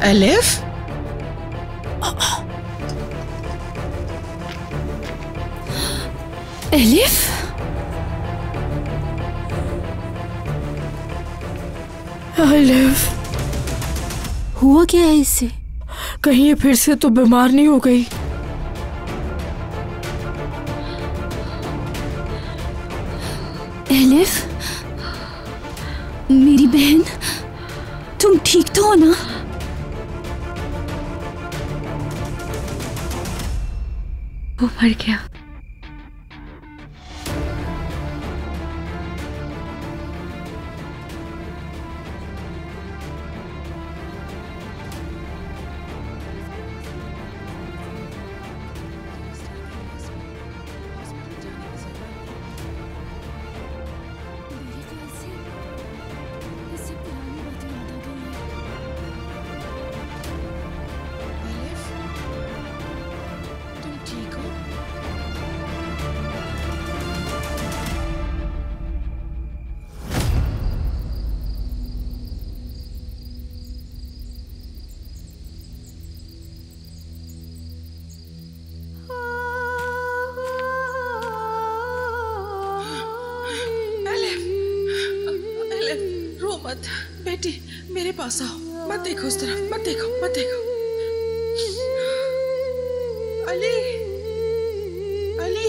Elif, elif, elif, हुआ क्या है इससे? कहीं ये फिर से तो बीमार नहीं हो गई? एलिफ, मेरी बहन, तुम ठीक तो हो ना? वो मर गया। मत बेटी, मेरे पास आओ। मत देखो उस तरफ, मत देखो, मत देखो। अली, अली,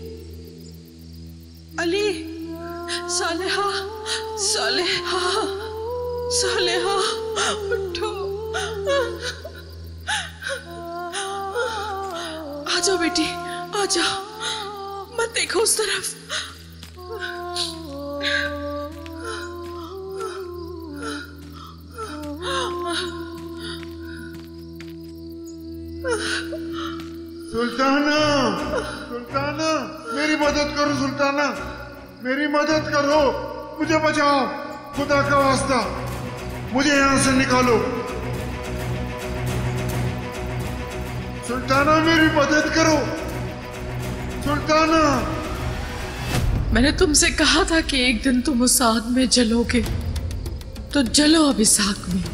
अली, सालेहा, सालेहा, सालेहा, उठो। आ जाओ बेटी, आ जाओ। मत देखो उस तरफ। सुल्ताना, सुल्ताना, मेरी मदद करो सुल्ताना, मेरी मदद करो, मुझे बचाओ, खुदा का वास्ता, मुझे यहाँ से निकालो। सुल्ताना मेरी मदद करो, सुल्ताना। मैंने तुमसे कहा था कि एक दिन तुम उस आग में जलोगे, तो जलो अब इस आग में।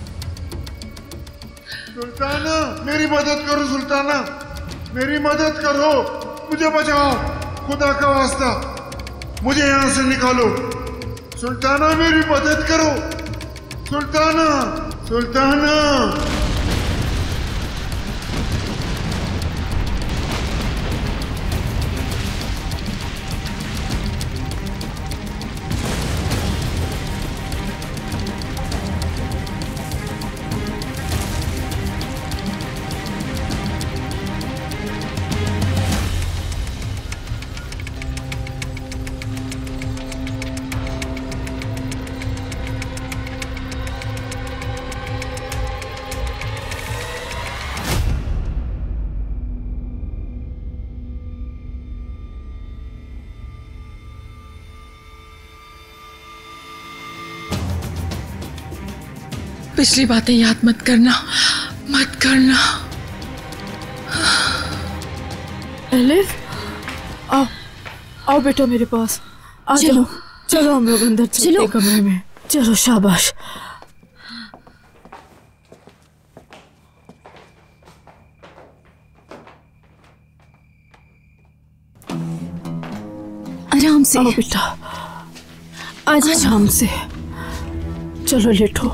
सुल्ताना मेरी मदद करो, सुल्ताना मेरी मदद करो, मुझे बचाओ, खुदा का वास्ता, मुझे यहाँ से निकालो। सुल्ताना मेरी मदद करो, सुल्ताना, सुल्ताना। पिछली बातें याद मत करना, मत करना। एलिफ, आओ, आओ बेटा मेरे पास, आ चलो, जाओ, चलो हम लोग अंदर चलते हैं कमरे में। चलो, शाबाश। आराम से। आओ बेटा, आ जाओ। आराम से। चलो लेटो।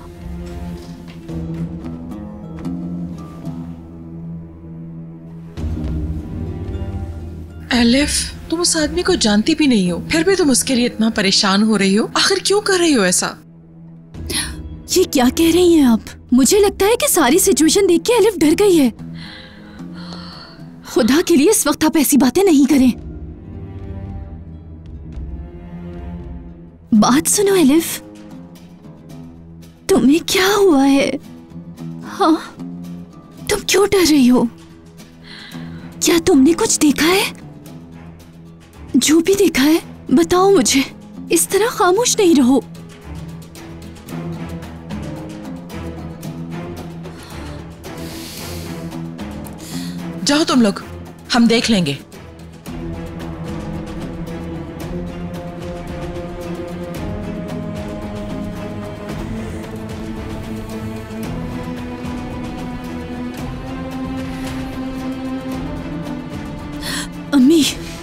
एलिफ, तुम उस आदमी को जानती भी नहीं हो, फिर भी तुम उसके लिए इतना परेशान हो रही हो। आखिर क्यों कर रही हो ऐसा? ये क्या कह रही हैं आप? मुझे लगता है कि सारी सिचुएशन देख के एलिफ डर गई है। खुदा के लिए इस वक्त आप ऐसी बातें नहीं करें। बात सुनो एलिफ, तुम्हें क्या हुआ है? हाँ, तुम क्यों डर रही हो? क्या तुमने कुछ देखा है? जो भी देखा है बताओ मुझे, इस तरह खामोश नहीं रहो। जाओ तुम लोग, हम देख लेंगे। अम्मी,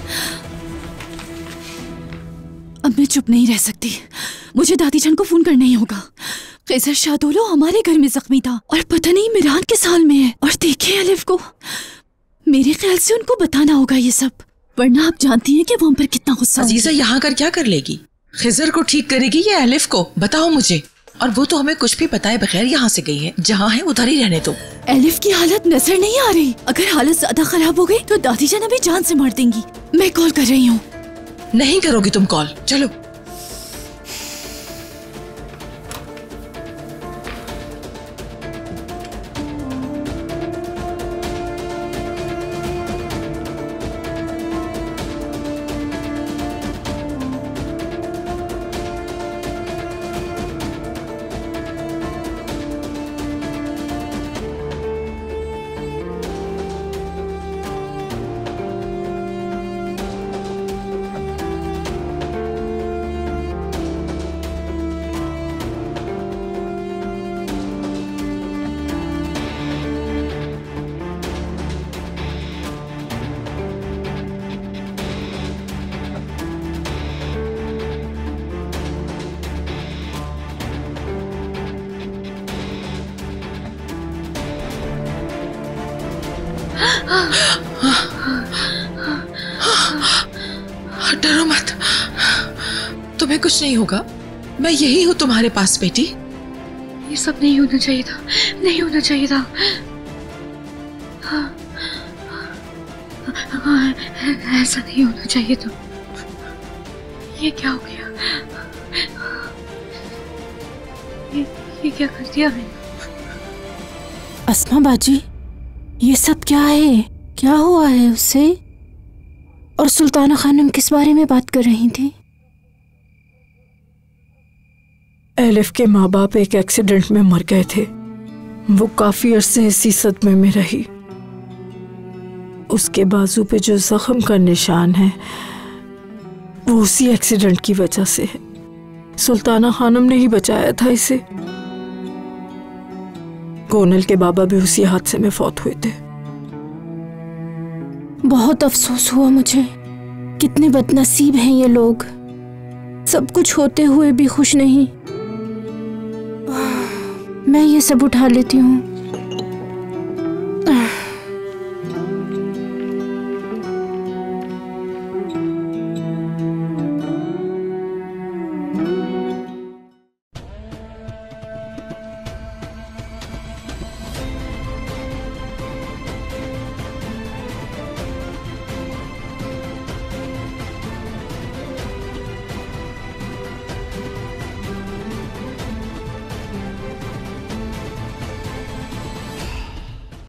अब मैं चुप नहीं रह सकती। मुझे दादी जान को फोन करना ही होगा। खिजर शादोलो हमारे घर में जख्मी था और पता नहीं मिरान किस हाल में है। और देखे अलिफ को, मेरे ख्याल से उनको बताना होगा ये सब, वरना आप जानती हैं कि वो हम पर कितना गुस्सा होगा। अजीजा यहाँ कर क्या कर लेगी? खिजर को ठीक करेगी या अलिफ को? बताओ मुझे। और वो तो हमें कुछ भी बताए बगैर यहाँ से गई है। जहाँ है उधर ही रहने दो। अलिफ की हालत नजर नहीं आ रही। अगर हालत ज्यादा खराब हो गई तो दादी जान अभी जान से मार देंगी। मैं कॉल कर रही हूँ। नहीं करोगी तुम कॉल? चलो। डरो मत, तुम्हें कुछ नहीं होगा। मैं यही हूँ तुम्हारे पास बेटी। ये सब नहीं होना चाहिए था, नहीं होना चाहिए था। ऐसा नहीं होना चाहिए था। ये क्या हो गया? ये क्या कर दिया मैंने? अस्मा बाजी, ये सब क्या है? क्या हुआ है उससे? और सुल्ताना खानम किस बारे में बात कर रही थी? एलिफ के माँ बाप एक एक्सीडेंट में मर गए थे। वो काफी अरसे इसी सदमे में रही। उसके बाजू पे जो जख्म का निशान है वो उसी एक्सीडेंट की वजह से है। सुल्ताना खानम ने ही बचाया था इसे। कोनल के बाबा भी उसी हादसे में फौत हुए थे। बहुत अफसोस हुआ मुझे। कितने बदनसीब हैं ये लोग, सब कुछ होते हुए भी खुश नहीं। मैं ये सब उठा लेती हूँ।